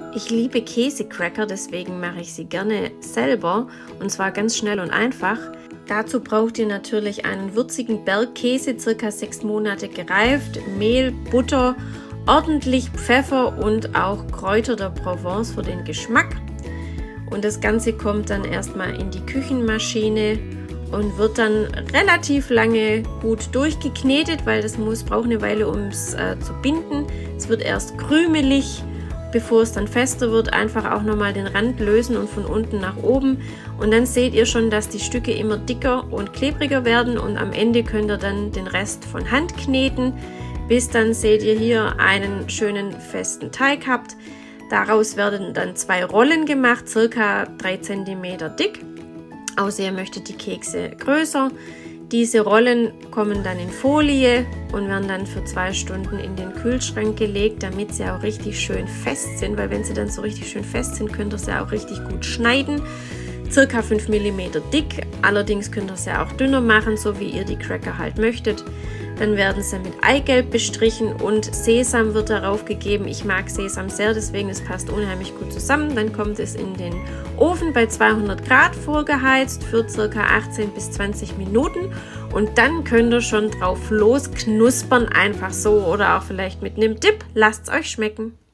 Ich liebe Käsecracker, deswegen mache ich sie gerne selber und zwar ganz schnell und einfach. Dazu braucht ihr natürlich einen würzigen Bergkäse, circa 6 Monate gereift, Mehl, Butter, ordentlich Pfeffer und auch Kräuter der Provence für den Geschmack. Und das Ganze kommt dann erstmal in die Küchenmaschine und wird dann relativ lange gut durchgeknetet, weil das braucht eine Weile, um es zu binden. Es wird erst krümelig, bevor es dann fester wird. Einfach auch nochmal den Rand lösen und von unten nach oben. Und dann seht ihr schon, dass die Stücke immer dicker und klebriger werden und am Ende könnt ihr dann den Rest von Hand kneten, bis dann seht ihr hier einen schönen festen Teig habt. Daraus werden dann 2 Rollen gemacht, circa 3 cm dick. Außer ihr möchtet die Kekse größer. Diese Rollen kommen dann in Folie und werden dann für 2 Stunden in den Kühlschrank gelegt, damit sie auch richtig schön fest sind, weil wenn sie dann so richtig schön fest sind, könnt ihr sie auch richtig gut schneiden. Circa 5 mm dick, allerdings könnt ihr sie auch dünner machen, so wie ihr die Cracker halt möchtet. Dann werden sie mit Eigelb bestrichen und Sesam wird darauf gegeben. Ich mag Sesam sehr, deswegen es passt unheimlich gut zusammen. Dann kommt es in den Ofen bei 200 Grad vorgeheizt für ca. 18 bis 20 Minuten. Und dann könnt ihr schon drauf losknuspern, einfach so oder auch vielleicht mit einem Dip. Lasst es euch schmecken.